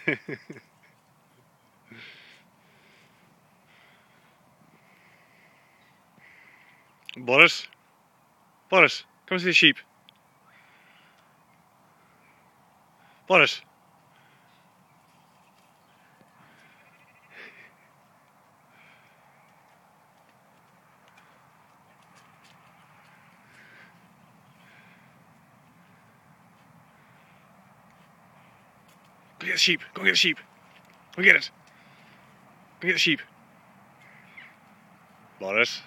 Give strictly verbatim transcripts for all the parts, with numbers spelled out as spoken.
Boris? Boris, come see the sheep. Boris? Go get the sheep. Go get the sheep. Go get it. Go get the sheep. Boris?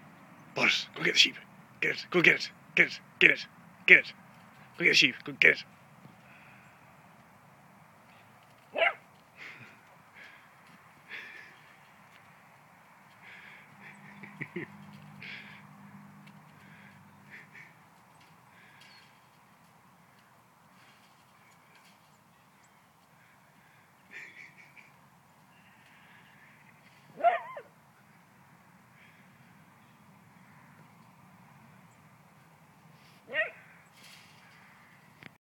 Boris, go get the sheep. Get it. Go get it. Get it. Get it. Get it. Go get the sheep. Go get it.